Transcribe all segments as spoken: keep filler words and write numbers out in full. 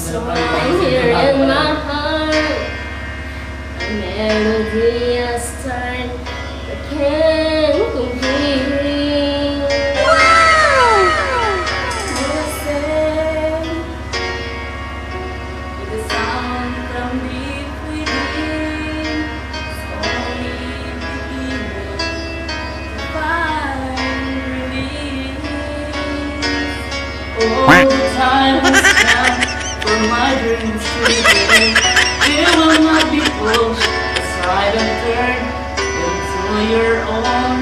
So I'm here in my heart, a melody I start that can't complete. Wow! Listen to the sound from deep within, slowly beginning to find release. Oh, time has come for my dreams to begin. It will not be pushed aside and turned into your own.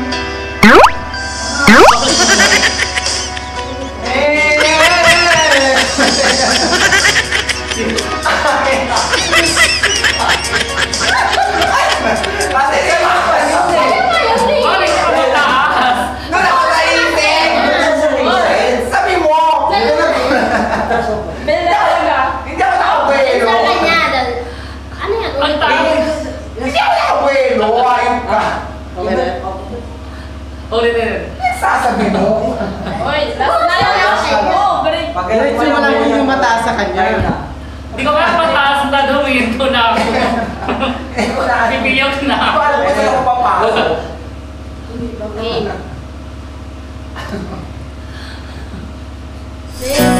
Sasabi mo? Oy, last na lang ako. Pag-diretso mo lang yung mataas sa kanya. Hindi ko kaya mataas na gawin ko na ako. Bibigyan ko na ako. Paano ko sa'yo papasok? Okay.